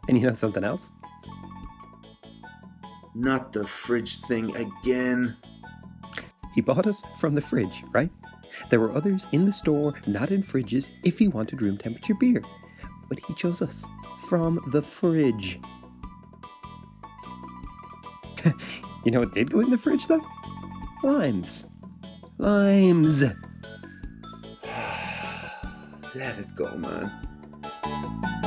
And you know something else? Not the fridge thing again. He bought us from the fridge, right? There were others in the store, not in fridges, if he wanted room temperature beer. But he chose us from the fridge. You know what did go in the fridge, though? Limes. Limes. Let it go, man.